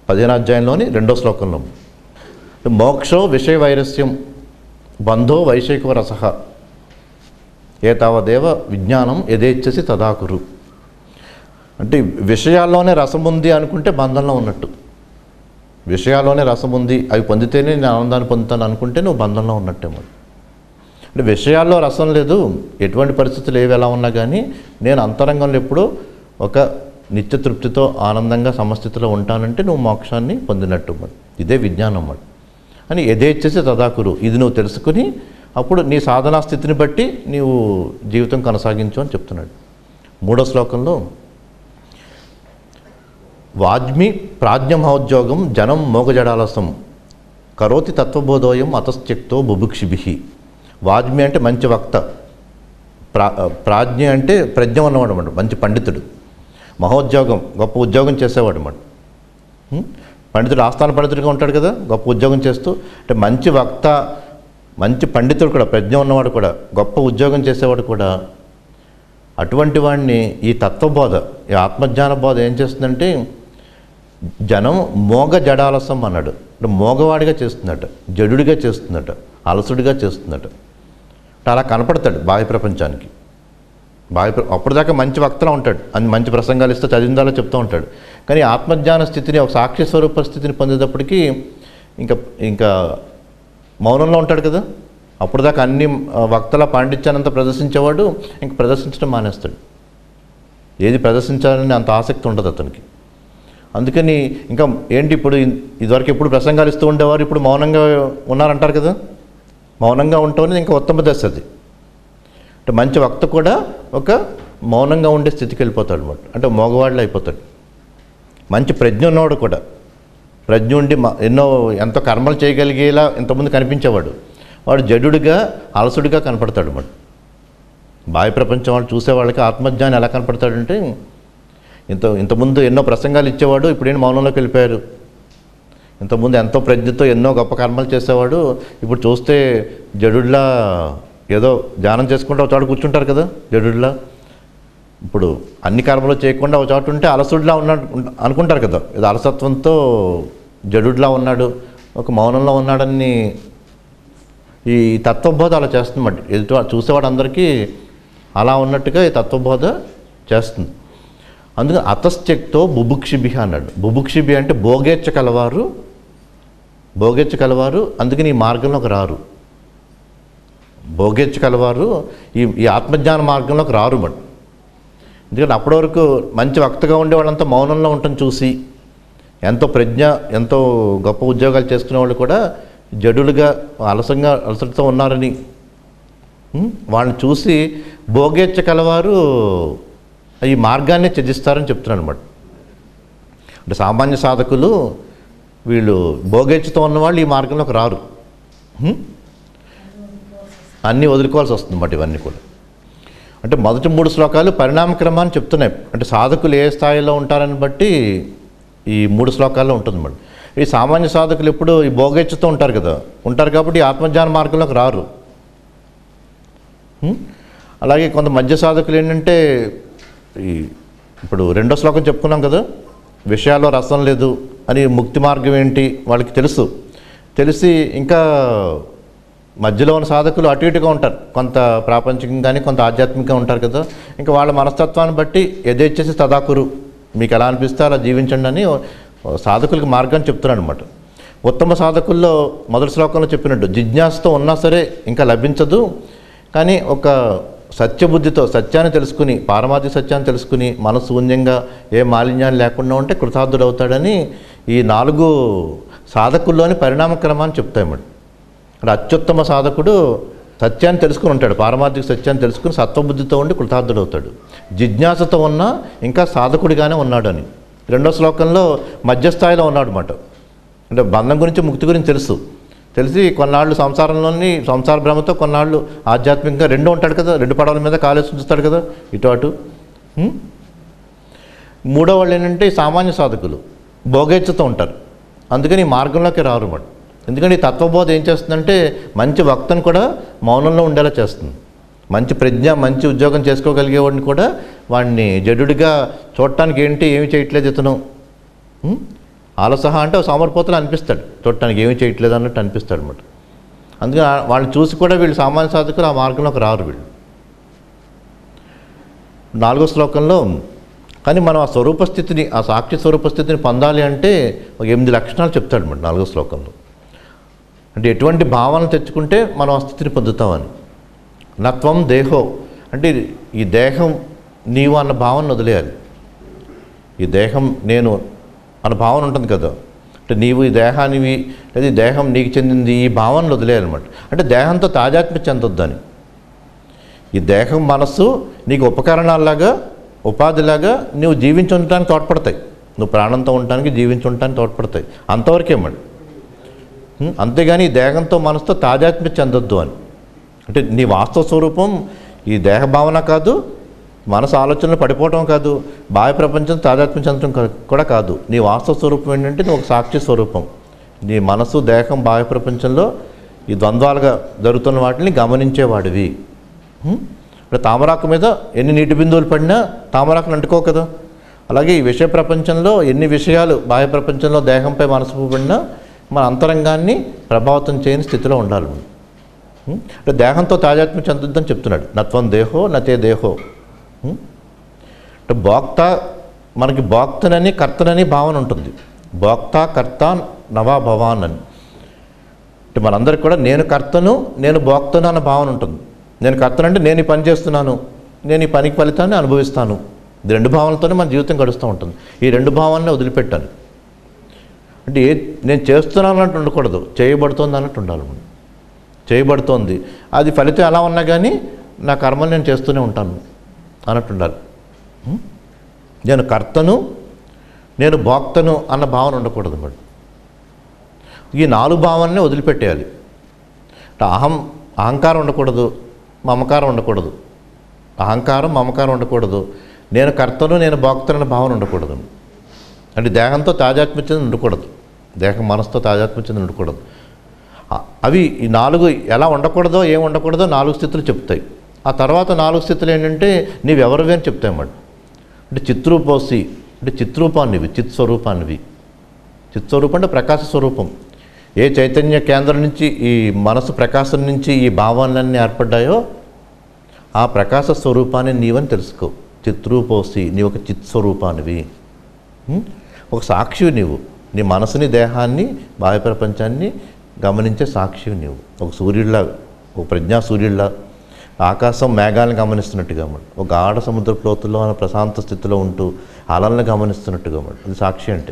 15వ అధ్యాయంలోని 2వ శ్లోకంలో. మోక్షో విషయ వైరస్యం బంధో వైషయికో రసః ఏతావదేవ విజ్ఞానం యథేచ్ఛసి తదాకురు. అంటే విషయాల్లోనే రసం ఉంది అనుకుంటే బంధంలో ఉన్నట్టు. విషయాల్లోనే రసం ఉంది, అవి పొందితేనే నేను ఆనందాన్ని పొందుతాను అనుకుంటే నువ్వు బంధంలో ఉన్నట్టేమో. అంటే విషయాల్లో రసం లేదు, ఎటువంటి పరిస్థితులు ఏవి ఎలా ఉన్నా కానీ నేను అంతరంగంలో ఎప్పుడూ ఒక నిత్యతృప్తితో ఆనందంగా సమస్థితిలో ఉంటానంటే నువ్వు మోక్షాన్ని పొందినట్టు మరి. ఇదే విజ్ఞానం మరి అని యథేచ్ఛసి తదాకురు. ఇది నువ్వు తెలుసుకుని అప్పుడు నీ సాధనా స్థితిని బట్టి నీవు జీవితం కొనసాగించు అని చెప్తున్నాడు. 3వ శ్లోకంలో వాజ్మి ప్రాజ్ఞమహోద్యోగం జనం మోగజడాలసం కరోతి తత్వబోధోయం అతశ్చక్తో బుభుక్షిభిః. వాజ్మి అంటే మంచి వక్త, ప్రాజ్ఞ అంటే ప్రజ్ఞ ఉన్నవాడు అన్నమాట, మంచి పండితుడు. మహోద్యోగం గొప్ప ఉద్యోగం చేసేవాడు అన్నమాట. పండితుడు ఆస్థాన పండితుడిగా ఉంటాడు కదా, గొప్ప ఉద్యోగం చేస్తూ. అంటే మంచి వక్త, మంచి పండితుడు కూడా, ప్రజ్ఞ ఉన్నవాడు కూడా, గొప్ప ఉద్యోగం చేసేవాడు కూడా. అటువంటి వాడిని ఈ తత్వబోధ, ఈ ఆత్మజ్ఞాన బోధ ఏం చేస్తుందంటే జనం మోగ జడాలసం అన్నాడు. అంటే మోగవాడిగా చేస్తున్నట్ట, జడుడిగా చేస్తున్నట్ట, అలసుడిగా చేస్తున్నట్ట. అలా కనపడతాడు బాహ్య ప్రపంచానికి. అప్పటిదాకా మంచి వక్తలా ఉంటాడు, అన్ని మంచి ప్రసంగాలు ఇస్తూ చదివిందాలో చెప్తూ ఉంటాడు. కానీ ఆత్మజ్ఞాన స్థితిని, ఒక సాక్షి స్వరూప స్థితిని పొందేటప్పటికీ ఇంకా మౌనంలో ఉంటాడు కదా. అప్పటిదాకా అన్ని వక్తల పాండిత్యానంతా ప్రదర్శించేవాడు ఇంక ప్రదర్శించడం మానేస్తాడు. ఏది ప్రదర్శించాలని అంత ఆసక్తి ఉండదు అతనికి. అందుకని ఇంకా ఏంటి, ఇప్పుడు ఇదివరకు ఎప్పుడు ప్రసంగాలు ఇస్తూ ఉండేవారు, ఇప్పుడు మౌనంగా ఉన్నారంటారు కదా. మౌనంగా ఉండటం ఇంకా ఉత్తమ దశ అది. అంటే మంచి వక్త కూడా ఒక మౌనంగా ఉండే స్థితికి వెళ్ళిపోతాడు అన్నమాట. అంటే మోగవాళ్ళు అయిపోతాడు. మంచి ప్రజ్ఞ ఉన్నవాడు కూడా, ప్రజ్ఞ ఉండి ఎంతో కర్మలు చేయగలిగేలా ఇంతకుముందు కనిపించేవాడు, వాడు జడుడిగా అలసుడిగా కనపడతాడు అన్నమాట. బాహ్య ప్రపంచం వాళ్ళు చూసేవాళ్ళకి ఆత్మజ్ఞానం ఎలా కనపడతాడంటే ఇంతకుముందు ఎన్నో ప్రసంగాలు ఇచ్చేవాడు, ఇప్పుడేంటి మౌనంలోకి వెళ్ళిపోయారు. ఇంతకుముందు ఎంతో ప్రజ్ఞతో ఎన్నో గొప్ప కర్మలు చేసేవాడు, ఇప్పుడు చూస్తే జడుడిలా ఏదో ధ్యానం చేసుకుంటూ ఒక చోట కూర్చుంటారు కదా జడుడిలా. ఇప్పుడు అన్ని కర్మలు చేయకుండా ఒక చోట ఉంటే అలసుడిలా ఉన్నాడు అనుకుంటారు కదా, ఏదో అలసత్వంతో జడుడిలా ఉన్నాడు, ఒక మౌనంలో ఉన్నాడని ఈ తత్వబోధ అలా చేస్తుందన్నమాట. ఎదుటి చూసేవాడు అందరికీ అలా ఉన్నట్టుగా ఈ తత్వబోధ చేస్తుంది. అందుకని అతశ్చక్తో బుభుక్షిభి అన్నాడు. బుభుక్షిభి అంటే భోగేచ్ఛ కలవారు, అందుకని ఈ మార్గంలోకి రారు. భోగేచ్ఛ కలవారు ఈ ఆత్మజ్ఞాన మార్గంలోకి రారు మరి. ఎందుకంటే అప్పటి వరకు మంచి వక్తగా ఉండే వాళ్ళంతా మౌనంలో ఉండటం చూసి, ఎంతో ప్రజ్ఞ, ఎంతో గొప్ప ఉద్యోగాలు చేసుకునే వాళ్ళు కూడా జడులుగా అలసటతో ఉన్నారని వాళ్ళని చూసి భోగేచ్ఛ కలవారు ఈ మార్గాన్ని త్యజిస్తారని చెప్తున్నాను అన్నమాట. అంటే సామాన్య సాధకులు వీళ్ళు భోగేచ్ఛతో ఉన్నవాళ్ళు ఈ మార్గంలోకి రారు, అన్నీ వదులుకోవాల్సి వస్తుంది అన్నమాట. ఇవన్నీ కూడా అంటే మొదటి 3 శ్లోకాలు పరిణామక్రమాన్ని చెప్తున్నాయి. అంటే సాధకులు ఏ స్థాయిలో ఉంటారని బట్టి ఈ 3 శ్లోకాల్లో ఉంటుందన్నమాట. ఈ సామాన్య సాధకులు ఎప్పుడు ఈ భోగేచ్ఛతో ఉంటారు కాబట్టి ఆత్మజ్ఞాన మార్గంలోకి రారు. అలాగే కొంత మధ్య సాధకులు ఏంటంటే ఇప్పుడు 2వ శ్లోకం చెప్పుకున్నాం కదా, విషయాల్లో రసం లేదు అని ముక్తి మార్గం ఏంటి వాళ్ళకి తెలిసి ఇంకా మధ్యలో ఉన్న సాధకులు అటు ఇటుగా ఉంటారు, కొంత ప్రాపంచికంగా కానీ కొంత ఆధ్యాత్మికంగా ఉంటారు కదా. ఇంకా వాళ్ళ మనస్తత్వాన్ని బట్టి యథేచ్ఛసి తదాకురు, మీకు ఎలా అనిపిస్తే అలా జీవించండి అని సాధకులకి మార్గాన్ని చెప్తున్నాడు అనమాట. ఉత్తమ సాధకుల్లో మొదటి శ్లోకంలో చెప్పినట్టు జిజ్ఞాసతో ఉన్నా సరే ఇంకా లభించదు, కానీ ఒక సత్యబుద్ధితో సత్యాన్ని తెలుసుకుని, పారమార్థిక సత్యాన్ని తెలుసుకుని మనసు శూన్యంగా ఏ మాలిన్యాలు లేకుండా ఉంటే కృతార్థుడవుతాడని ఈ 4 సాధకుల్లోని పరిణామక్రమాన్ని చెప్తాయన్నమాట. అత్యుత్తమ సాధకుడు సత్యాన్ని తెలుసుకుని ఉంటాడు, పారమార్థిక సత్యాన్ని తెలుసుకుని సత్వబుద్ధితో ఉండి కృతార్థుడవుతాడు. జిజ్ఞాసతో ఉన్నా ఇంకా సాధకుడిగానే ఉన్నాడు అని 2వ శ్లోకంలో మధ్యస్థాయిలో ఉన్నాడు అన్నమాట. అంటే బంధం గురించి, ముక్తి గురించి తెలిసి కొన్నాళ్ళు సంసార భ్రమతో, కొన్నాళ్ళు ఆధ్యాత్మికంగా 2 ఉంటాడు కదా, 2 పడవల మీద కాలేసి ఉంచుతాడు కదా ఇటు అటు. 3వ వాళ్ళు ఏంటంటే సామాన్య సాధకులు భోగేచ్ఛతో ఉంటారు, అందుకని ఈ మార్గంలోకి రారు అన్నమాట. ఎందుకంటే ఈ తత్వబోధ ఏం చేస్తుందంటే మంచి వక్తను కూడా మౌనంలో ఉండేలా చేస్తుంది. మంచి ప్రజ్ఞ, మంచి ఉద్యోగం చేసుకోగలిగేవాడిని కూడా వాడిని జడుడిగా చూడటానికి ఏమి చేయట్లేదు ఇతను అలసహ అంటే ఒక సోమరిపోతలు అనిపిస్తాడు, చూడటానికి ఏమీ చేయట్లేదు అన్నట్టు అనిపిస్తాడు అనమాట. అందుకని వాళ్ళని చూసి కూడా వీళ్ళు సామాన్య సాధకులు ఆ మార్గంలోకి రారు వీళ్ళు. 4వ శ్లోకంలో కానీ మనం ఆ స్వరూప స్థితిని, ఆ సాక్షి స్వరూప స్థితిని పొందాలి అంటే ఒక 8 లక్షణాలు చెప్తాడు అన్నమాట 4వ శ్లోకంలో. అంటే ఎటువంటి భావనలు తెచ్చుకుంటే మనం ఆ స్థితిని పొందుతామని. నత్వం దేహో అంటే ఈ దేహం నీవు అన్న భావన వదిలేయాలి. ఈ దేహం నేను అన్న భావన ఉంటుంది కదా, అంటే నీవు ఈ దేహానివి లేదా ఈ దేహం నీకు చెందింది, ఈ భావనలు వదిలేయాలన్నమాట. అంటే దేహంతో తాదాత్మ్యం చెందొద్దని. ఈ దేహం మనస్సు నీకు ఉపకరణాల్లాగా, ఉపాధిలాగా నువ్వు జీవించి ఉండటానికి తోడ్పడతాయి, నువ్వు ప్రాణంతో ఉండటానికి జీవించి ఉండటానికి తోడ్పడతాయి, అంతవరకేమండి. అంతేగాని ఈ దేహంతో మనసుతో తాదాత్మ్యం చెందొద్దు అని. అంటే నీ వాస్తవ స్వరూపం ఈ దేహ భావన కాదు, మనసు ఆలోచనలు పడిపోవటం కాదు, బాహ్య ప్రపంచం తాదాత్మ్యం చెందడం కూడా కాదు. నీ వాస్తవ స్వరూపం ఏంటంటే నువ్వు ఒక సాక్షి స్వరూపం. నీ మనసు దేహం బాహ్య ప్రపంచంలో ఈ ద్వంద్వాలుగా జరుగుతున్న వాటిని గమనించేవాడివి. ఇప్పుడు తామరాకు మీద ఎన్ని నీటి బిందువులు పడినా తామరాకును అంటుకో కదా, అలాగే ఈ విషయ ప్రపంచంలో ఎన్ని విషయాలు బాహ్య ప్రపంచంలో దేహంపై మనసు పడినా మన అంతరంగాన్ని ప్రభావితం చేయని స్థితిలో ఉండాలి. అంటే దేహంతో తాదాత్మ్యం చెందుద్దని చెప్తున్నాడు. నత్వం దేహో నతే దేహో. అంటే భోక్త, మనకి భోక్తనని కర్తనని భావన ఉంటుంది. భోక్త కర్త నవా భవాన్ అని. అంటే మనందరికీ కూడా నేను కర్తను నేను భోక్తను అన్న భావన ఉంటుంది. నేను కర్తనంటే నేను ఈ పని చేస్తున్నాను, నేను ఈ పనికి ఫలితాన్ని అనుభవిస్తాను. ఈ 2 భావనలతోనే మన జీవితం గడుస్తూ ఉంటుంది. ఈ 2 భావనలే వదిలిపెట్టాను. అంటే నేను చేస్తున్నాను అన్నట్టు ఉండకూడదు, చేయబడుతోంది అన్నట్టు ఉండాలి. చేయబడుతోంది, అది ఫలితం ఎలా ఉన్నా కానీ నా కర్మలు నేను చేస్తూనే ఉంటాను అన్నట్టు ఉండాలి. నేను కర్తను నేను భోక్తను అన్న భావన ఉండకూడదు మరి. ఈ 4 భావననే వదిలిపెట్టేయాలి. అహంకారం ఉండకూడదు, మమకారం ఉండకూడదు. అహంకారం మమకారం ఉండకూడదు. నేను కర్తను నేను భోక్తను అన్న భావన ఉండకూడదు. అంటే దేహంతో తాదాత్మ్యం చెంది ఉండకూడదు, దేహం మనసుతో తాదాత్మ్యం చెంది ఉండకూడదు. అవి ఈ 4 ఎలా ఉండకూడదో ఏం ఉండకూడదో 4 స్థితులు చెప్తాయి. ఆ తర్వాత 4 స్థితులు ఏంటంటే నీవెవరివి అని చెప్తాయన్నమాట. అంటే చిత్రూపోసి అంటే చిత్రూపాన్నివి, చిత్స్వరూపాన్నివి. చిత్స్వరూపం అంటే ప్రకాశ స్వరూపం. ఏ చైతన్య కేంద్రం నుంచి ఈ మనసు ప్రకాశం నుంచి ఈ భావాలన్నీ ఏర్పడ్డాయో ఆ ప్రకాశ స్వరూపాన్ని నీవని తెలుసుకో. చిత్రూపోసి నీవు ఒక చిత్స్వరూపానివి, ఒక సాక్షివి నీవు. నీ మనసుని దేహాన్ని బాహ్య ప్రపంచాన్ని గమనించే సాక్షివి నీవు. ఒక సూర్యుడిలా, ఒక ప్రజ్ఞా సూర్యుడిలా ఆకాశం మేఘాలను గమనిస్తున్నట్టుగా ఒక ఆడ సముద్ర లోతుల్లో ప్రశాంత స్థితిలో ఉంటూ అలలను గమనిస్తున్నట్టుగా అది సాక్షి అంటే.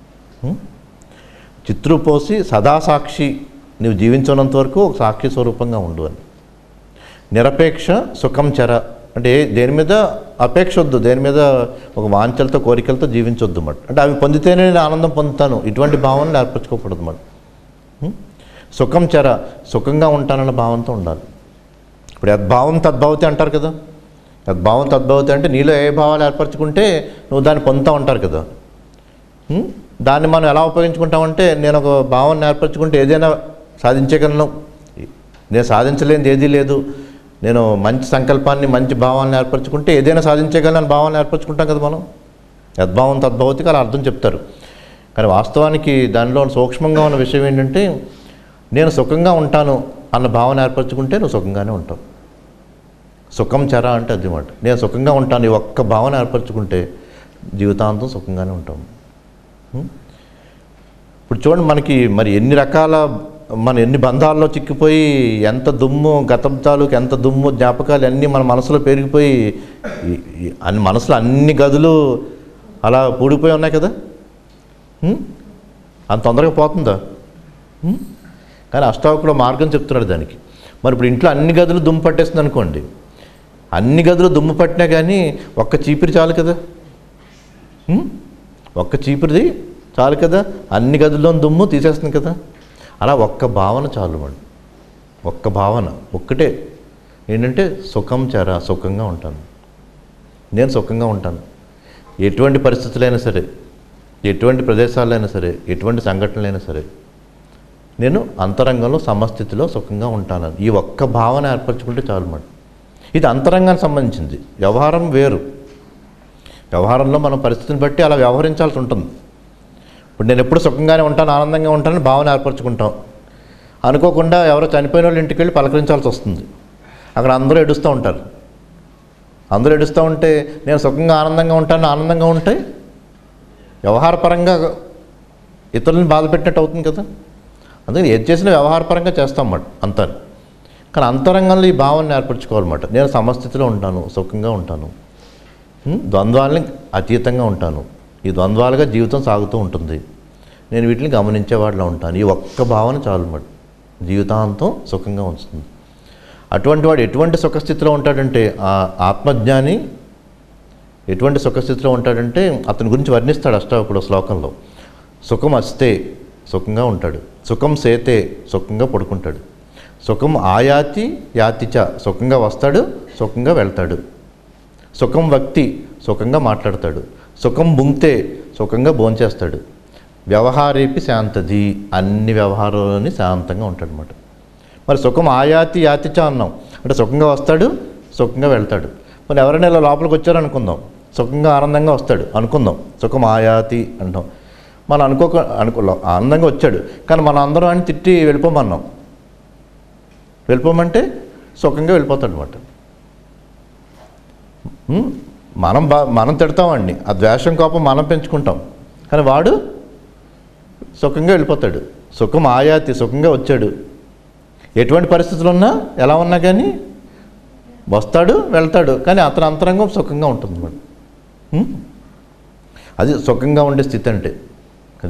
చిత్రూపోసి సదా సాక్షి, నువ్వు జీవించినంత వరకు ఒక సాక్షి స్వరూపంగా ఉండు అని. నిరపేక్ష సుఖం చర అంటే దేని మీద అపేక్ష వద్దు, దేని మీద ఒక వాంఛలతో కోరికలతో జీవించొద్దు మాట. అంటే అవి పొందితేనే నేను ఆనందం పొందుతాను, ఇటువంటి భావనలు ఏర్పరచుకోకూడదు మాట. సుఖం చర సుఖంగా ఉంటానన్న భావంతో ఉండాలి. ఇప్పుడు యద్భావం తద్భవతి అంటారు కదా. యద్భావం తద్భవతి అంటే నీలో ఏ భావాలు ఏర్పరచుకుంటే నువ్వు దాన్ని పొందుతూ ఉంటారు కదా. దాన్ని మనం ఎలా ఉపయోగించుకుంటామంటే నేను ఒక భావాన్ని ఏర్పరచుకుంటే ఏదైనా సాధించగలను, నేను సాధించలేనిది ఏదీ లేదు, నేను మంచి సంకల్పాన్ని మంచి భావాన్ని ఏర్పరచుకుంటే ఏదైనా సాధించగలను భావాన్ని ఏర్పరచుకుంటాం కదా మనం. యద్భావం తద్భవతికి అలా అర్థం చెప్తారు. కానీ వాస్తవానికి దానిలో సూక్ష్మంగా ఉన్న విషయం ఏంటంటే నేను సుఖంగా ఉంటాను అన్న భావన ఏర్పరచుకుంటే నువ్వు సుఖంగానే ఉంటావు. సుఖం చర అంటే అది మాట. నేను సుఖంగా ఉంటాను ఈ ఒక్క భావన ఏర్పరచుకుంటే జీవితాంతం సుఖంగానే ఉంటాం. ఇప్పుడు చూడండి మనకి మరి ఎన్ని రకాల ఎన్ని బంధాల్లో చిక్కిపోయి ఎంత దుమ్ము గతం తాలూకు ఎంత దుమ్ము జ్ఞాపకాలు అన్నీ మన మనసులో పెరిగిపోయి అన్ని మనసులో అన్ని గదులు అలా పూడిపోయి ఉన్నాయి కదా. అంత తొందరగా పోతుందా? కానీ అష్టావకుడు మార్గం చెప్తున్నాడు దానికి. మరి ఇప్పుడు ఇంట్లో అన్ని గదులు దుమ్ము పట్టేస్తుంది అనుకోండి, అన్ని గదులు దుమ్ము పట్టినా కానీ ఒక్క చీపిరి చాలు కదా, ఒక్క చీపిరిది చాలు కదా, అన్ని గదుల్లో దుమ్ము తీసేస్తుంది కదా. అలా ఒక్క భావన చాలు మండి, ఒక్క భావన ఒక్కటే ఏంటంటే సుఖం చర సుఖంగా ఉంటాను, నేను సుఖంగా ఉంటాను. ఎటువంటి పరిస్థితులైనా సరే, ఎటువంటి ప్రదేశాలైనా సరే, ఎటువంటి సంఘటనలైనా సరే నేను అంతరంగంలో సమస్థితిలో సుఖంగా ఉంటాను. ఈ ఒక్క భావన ఏర్పరచుకుంటే చాలు మాట. ఇది అంతరంగానికి సంబంధించింది. వ్యవహారం వేరు. వ్యవహారంలో మనం పరిస్థితిని బట్టి అలా వ్యవహరించాల్సి ఉంటుంది. ఇప్పుడు నేను ఎప్పుడు సుఖంగానే ఉంటాను, ఆనందంగా ఉంటానని భావన ఏర్పరచుకుంటాం. అనుకోకుండా ఎవరో చనిపోయిన వాళ్ళ ఇంటికి వెళ్ళి పలకరించాల్సి వస్తుంది. అక్కడ అందరూ ఏడుస్తూ ఉంటారు. అందరూ ఏడుస్తూ ఉంటే నేను సుఖంగా ఆనందంగా ఉంటాను, ఆనందంగా ఉంటే వ్యవహారపరంగా ఇతరులను బాధ పెట్టినట్టు అవుతుంది కదా. అందుకని ఏది చేసినా వ్యవహారపరంగా చేస్తాం అన్నమాట అంతా. కానీ అంతరంగంలో ఈ భావన ఏర్పరచుకోవాలన్నమాట. నేను సమస్థితిలో ఉంటాను, సుఖంగా ఉంటాను, ద్వంద్వాలని అతీతంగా ఉంటాను, ఈ ద్వంద్వాలుగా జీవితం సాగుతూ ఉంటుంది, నేను వీటిని గమనించేవాడిలో ఉంటాను. ఈ ఒక్క భావన చాలు అన్నమాట, జీవితాంతం సుఖంగా ఉంచుతుంది. అటువంటి వాడు ఎటువంటి సుఖస్థితిలో ఉంటాడంటే, ఆ ఆత్మజ్ఞాని ఎటువంటి సుఖస్థితిలో ఉంటాడంటే అతని గురించి వర్ణిస్తాడు అష్టావకుడు శ్లోకంలో. సుఖం అస్తే సుఖంగా ఉంటాడు, సుఖం సేతే సుఖంగా పడుకుంటాడు, సుఖం ఆయాతి యాతిచ సుఖంగా వస్తాడు, సుఖంగా వెళ్తాడు, సుఖం వక్తి సుఖంగా మాట్లాడతాడు, సుఖం భుంక్తే సుఖంగా భోంచేస్తాడు, వ్యవహారేపి శాంతది అన్ని వ్యవహారాలని శాంతంగా ఉంటాడు అన్నమాట. మరి సుఖం ఆయాతి యాతిచ అన్నాం అంటే సుఖంగా వస్తాడు, సుఖంగా వెళ్తాడు. మరి ఎవరైనా ఇలా లోపలికి వచ్చారనుకుందాం, సుఖంగా ఆనందంగా వస్తాడు అనుకుందాం, సుఖం ఆయాతి అంటాం. మనం ఆనందంగా వచ్చాడు, కానీ మనం అందరం అని తిట్టి వెళ్ళిపోమన్నాం, వెళ్ళిపోమంటే సుఖంగా వెళ్ళిపోతాడు అనమాట. మనం తిడతామండి, ఆ ద్వేషం కోపం మనం పెంచుకుంటాం, కానీ వాడు సుఖంగా వెళ్ళిపోతాడు. సుఖం ఆయాతి సుఖంగా వచ్చాడు, ఎటువంటి పరిస్థితులు ఉన్నా ఎలా ఉన్నా కానీ వస్తాడు వెళ్తాడు, కానీ అతని అంతరంగం సుఖంగా ఉంటుంది అన్నమాట. అది సుఖంగా ఉండే స్థితి అంటే. అది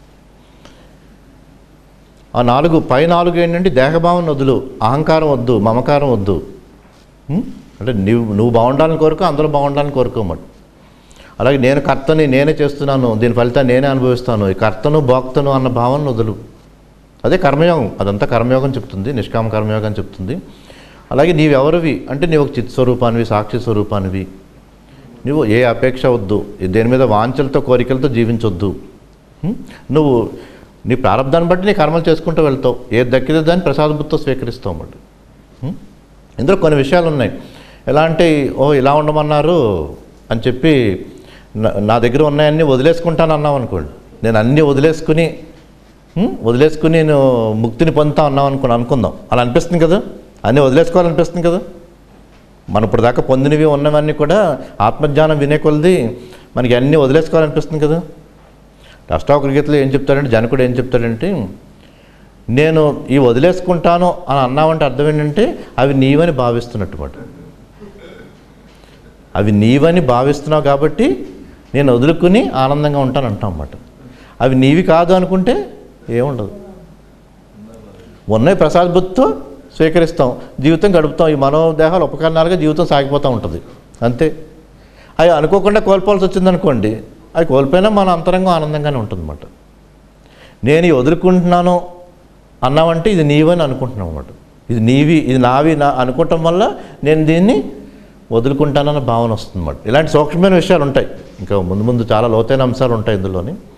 ఆ పై నాలుగు ఏంటంటే దేహభావం వద్దు, అహంకారం వద్దు, మమకారం వద్దు. అంటే నువ్వు బాగుండాలని కోరుకో, అందరూ బాగుండాలని కోరుకోమాట. అలాగే నేను కర్తని, నేనే చేస్తున్నాను, దీని ఫలితాన్ని నేనే అనుభవిస్తాను, ఈ కర్తను భోక్తను అన్న భావన వదులు. అదే కర్మయోగం, అదంతా కర్మయోగం చెప్తుంది, నిష్కామ కర్మయోగం చెప్తుంది. అలాగే నీవెవరివి అంటే నీవు ఒక చిత్ స్వరూపానివి, సాక్షి స్వరూపానివి, నువ్వు ఏ అపేక్ష వద్దు, దేని మీద వాంఛలతో కోరికలతో జీవించొద్దు. నువ్వు నీ ప్రారంధాన్ని బట్టి నీ కర్మలు చేసుకుంటూ వెళ్తావు, ఏది దక్కితే దాన్ని ప్రసాదబుద్ధితో స్వీకరిస్తావు అన్నమాట. ఇందులో కొన్ని విషయాలు ఉన్నాయి. ఎలా అంటే ఇలా ఉండమన్నారు అని చెప్పి నా దగ్గర ఉన్నాయన్నీ వదిలేసుకుంటాను అన్నావు అనుకోండి, నేను అన్నీ వదిలేసుకుని నేను ముక్తిని పొందుతా అన్నావు అనుకుందాం. అలా అనిపిస్తుంది కదా, అన్నీ వదిలేసుకోవాలనిపిస్తుంది కదా. మనం ఇప్పుడు దాకా పొందినవి ఉన్నవన్నీ కూడా ఆత్మజ్ఞానం వినే కొలది మనకి అన్నీ వదిలేసుకోవాలనిపిస్తుంది కదా. అష్టావక్ర గీతలో ఏం చెప్తాడంటే, జనకుడు ఏం చెప్తాడంటే, నేను ఈ వదిలేసుకుంటాను అని అన్నావంటే అర్థం ఏంటంటే అవి నీవని భావిస్తున్నట్టు మాట. అవి నీవని భావిస్తున్నావు కాబట్టి నేను వదులుకుని ఆనందంగా ఉంటాను అంటాం అన్నమాట. అవి నీవి కాదు అనుకుంటే ఏముండదు, ఉన్నవి ప్రసాదబుద్ధితో స్వీకరిస్తాం, జీవితం గడుపుతాం. ఈ మనోదేహాలు ఉపకరణాలుగా జీవితం సాగిపోతూ ఉంటుంది అంతే. అవి అనుకోకుండా కోల్పోవాల్సి వచ్చిందనుకోండి, అవి కోల్పోయినా మన అంతరంగం ఆనందంగానే ఉంటుందన్నమాట. నేను ఈ వదులుకుంటున్నాను అన్నామంటే ఇది నీవని అనుకుంటున్నాం అన్నమాట. ఇది నీవి, ఇది నావి అనుకోవటం వల్ల నేను దీన్ని వదులుకుంటానన్న భావన వస్తుందన్నమాట. ఇలాంటి సూక్ష్మమైన విషయాలు ఉంటాయి, ఇంకా ముందు చాలా లోతైన అంశాలు ఉంటాయి ఇందులోని.